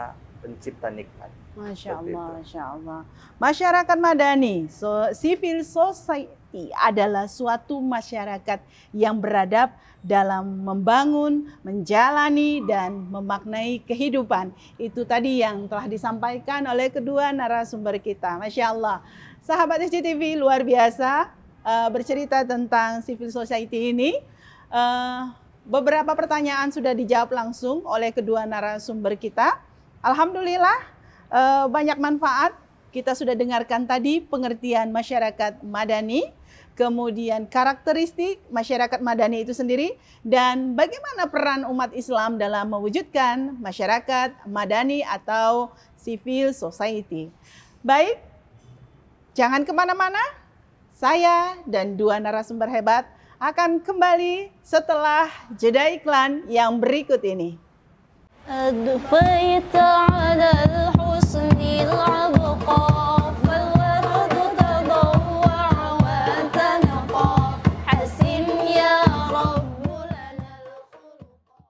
pencipta nikmat. Masya Seperti Allah, itu. Masya Allah. Masyarakat madani, civil society adalah suatu masyarakat yang beradab dalam membangun, menjalani, dan memaknai kehidupan. Itu tadi yang telah disampaikan oleh kedua narasumber kita. Masya Allah. Sahabat SCTV luar biasa bercerita tentang civil society ini. Beberapa pertanyaan sudah dijawab langsung oleh kedua narasumber kita. Alhamdulillah banyak manfaat. Kita sudah dengarkan tadi pengertian masyarakat madani, kemudian karakteristik masyarakat madani itu sendiri, dan bagaimana peran umat Islam dalam mewujudkan masyarakat madani atau civil society. Baik, jangan kemana-mana. Saya dan dua narasumber hebat akan kembali setelah jeda iklan yang berikut ini. أضفيت على الحسن العبقى فالورد تضوع وتنقى حسن يا رب لنا الخلق.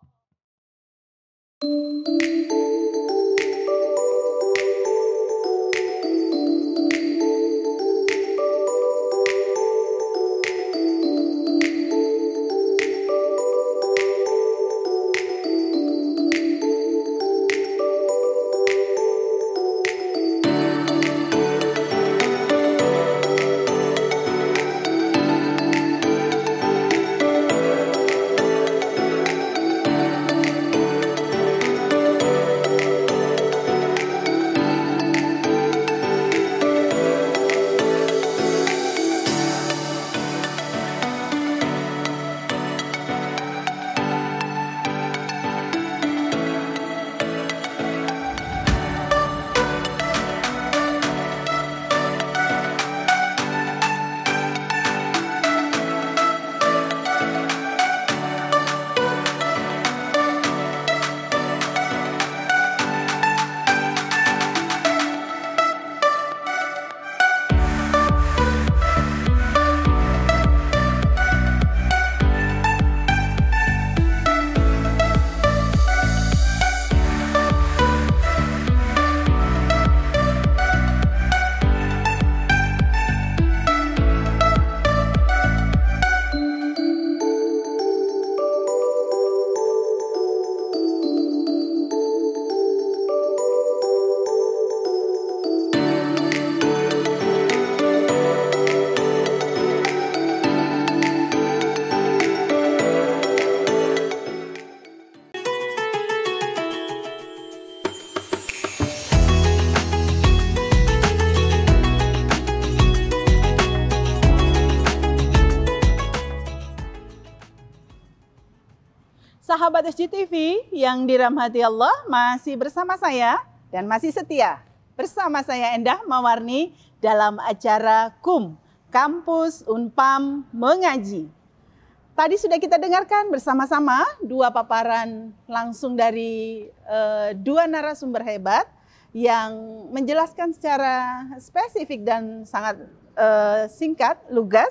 Sahabat SCTV yang dirahmati Allah, masih bersama saya dan masih setia bersama saya Endah Mawarni dalam acara KUM, Kampus Unpam Mengaji. Tadi sudah kita dengarkan bersama-sama dua paparan langsung dari dua narasumber hebat yang menjelaskan secara spesifik dan sangat singkat, lugas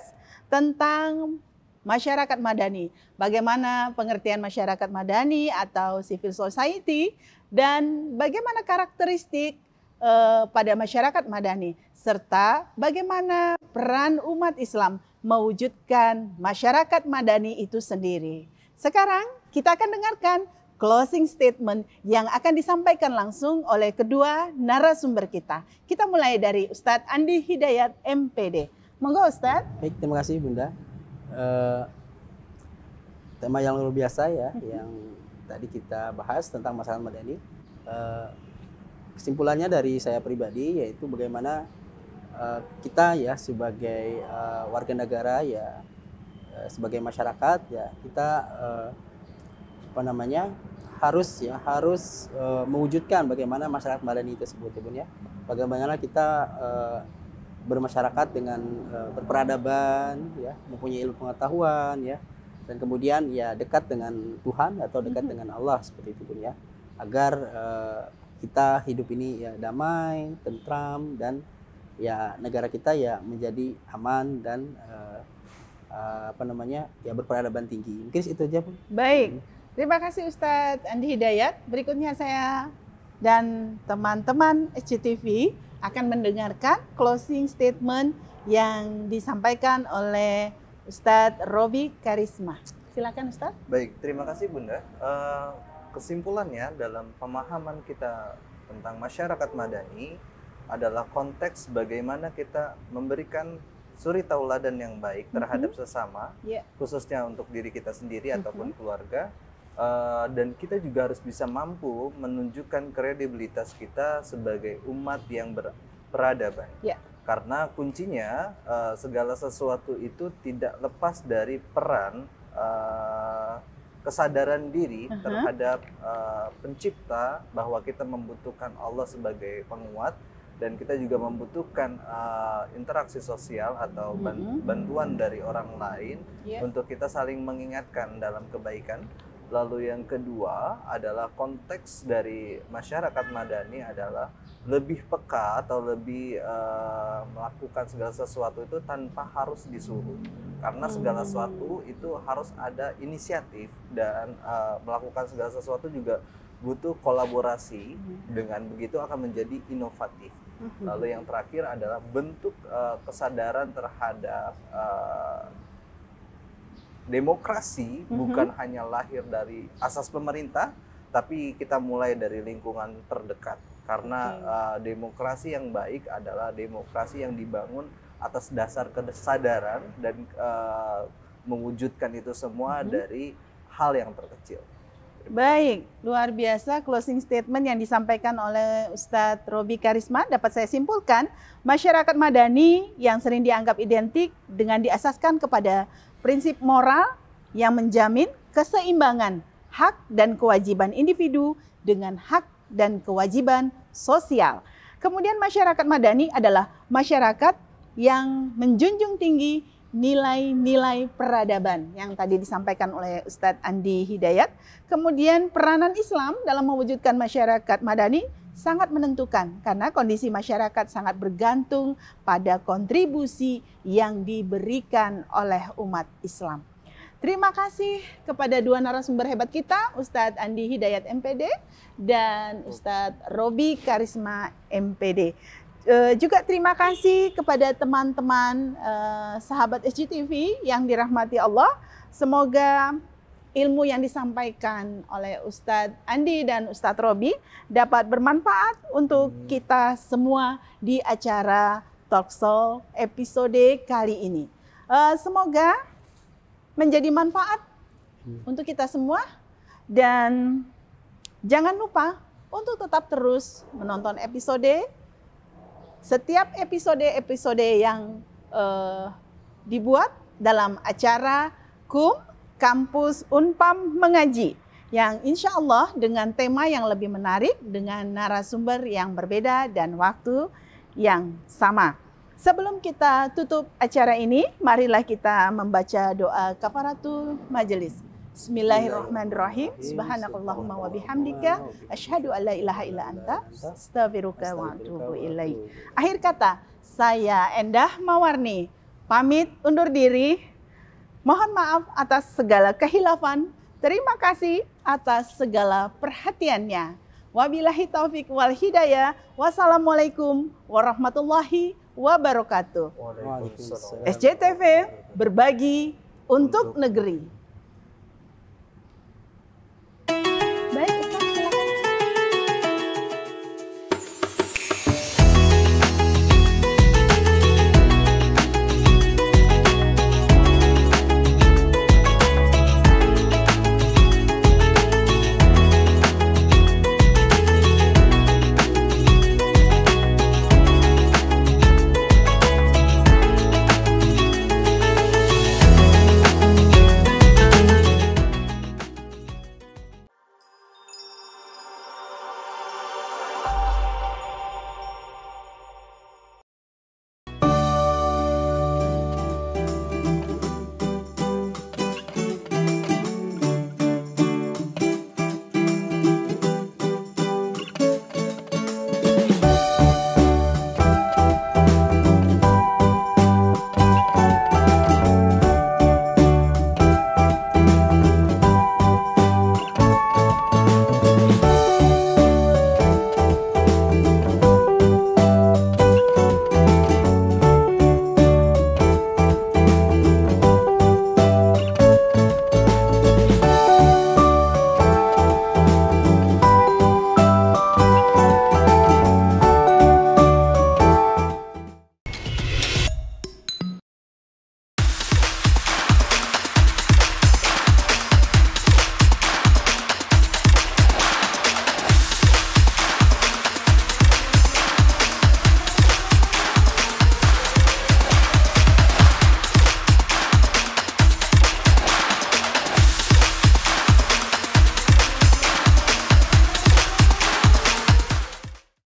tentang masyarakat madani. Bagaimana pengertian masyarakat madani atau civil society dan bagaimana karakteristik pada masyarakat madani serta bagaimana peran umat Islam mewujudkan masyarakat madani itu sendiri. Sekarang kita akan dengarkan closing statement yang akan disampaikan langsung oleh kedua narasumber kita. Kita mulai dari Ustadz Andi Hidayat MPD. Monggo Ustadz. Baik, terima kasih Bunda. Tema yang luar biasa ya, yang tadi kita bahas tentang masyarakat madani. Kesimpulannya dari saya pribadi yaitu bagaimana kita ya sebagai warga negara ya, sebagai masyarakat ya, kita harus mewujudkan bagaimana masyarakat madani tersebut ya Bun ya. Bagaimana kita bermasyarakat dengan berperadaban ya, mempunyai ilmu pengetahuan ya, dan kemudian ya dekat dengan Tuhan atau dekat dengan Allah seperti itu Bun ya, agar kita hidup ini ya damai, tentram, dan ya negara kita ya menjadi aman dan ya berperadaban tinggi. Mungkin itu aja Bun. Baik, terima kasih Ustadz Andi Hidayat. Berikutnya saya dan teman-teman SCTV akan mendengarkan closing statement yang disampaikan oleh Ustadz Robi Karisma. Silakan Ustadz. Baik, terima kasih Bunda. Kesimpulannya dalam pemahaman kita tentang masyarakat madani adalah konteks bagaimana kita memberikan suri tauladan yang baik terhadap sesama, khususnya untuk diri kita sendiri ataupun keluarga. Dan kita juga harus bisa mampu menunjukkan kredibilitas kita sebagai umat yang berperadaban. Karena kuncinya segala sesuatu itu tidak lepas dari peran kesadaran diri terhadap pencipta, bahwa kita membutuhkan Allah sebagai penguat, dan kita juga membutuhkan interaksi sosial atau bantuan dari orang lain untuk kita saling mengingatkan dalam kebaikan. Lalu yang kedua adalah konteks dari masyarakat madani adalah lebih peka atau lebih melakukan segala sesuatu itu tanpa harus disuruh. Karena segala sesuatu itu harus ada inisiatif, dan melakukan segala sesuatu juga butuh kolaborasi. Dengan begitu akan menjadi inovatif. Lalu yang terakhir adalah bentuk kesadaran terhadap demokrasi bukan hanya lahir dari asas pemerintah, tapi kita mulai dari lingkungan terdekat. Karena demokrasi yang baik adalah demokrasi yang dibangun atas dasar kesadaran dan mewujudkan itu semua dari hal yang terkecil. Baik, luar biasa closing statement yang disampaikan oleh Ustadz Robi Karisma. Dapat saya simpulkan, masyarakat madani yang sering dianggap identik dengan diasaskan kepada prinsip moral yang menjamin keseimbangan hak dan kewajiban individu dengan hak dan kewajiban sosial. Kemudian masyarakat madani adalah masyarakat yang menjunjung tinggi nilai-nilai peradaban yang tadi disampaikan oleh Ustadz Andi Hidayat. Kemudian peranan Islam dalam mewujudkan masyarakat madani sangat menentukan, karena kondisi masyarakat sangat bergantung pada kontribusi yang diberikan oleh umat Islam. Terima kasih kepada dua narasumber hebat kita, Ustadz Andi Hidayat MPD dan Ustadz Robi Karisma MPD. Juga terima kasih kepada teman-teman sahabat SCTV yang dirahmati Allah. Semoga ilmu yang disampaikan oleh Ustadz Andi dan Ustadz Robi dapat bermanfaat untuk kita semua di acara Talkshow episode kali ini. Semoga menjadi manfaat untuk kita semua, dan jangan lupa untuk tetap terus menonton setiap episode yang dibuat dalam acara KUM Kampus Unpam Mengaji, yang insya Allah dengan tema yang lebih menarik, dengan narasumber yang berbeda dan waktu yang sama. Sebelum kita tutup acara ini, marilah kita membaca doa kafaratul majelis. Bismillahirrahmanirrahim. Subhanakallahumma wa bihamdika asyhadu an la ilaha illa anta astaghfiruka wa atubu ilaik. Akhir kata, saya Endah Mawarni pamit undur diri. Mohon maaf atas segala kehilafan. Terima kasih atas segala perhatiannya. Wabillahi taufik wal hidayah. Wassalamualaikum warahmatullahi wabarakatuh. SCTV berbagi untuk negeri.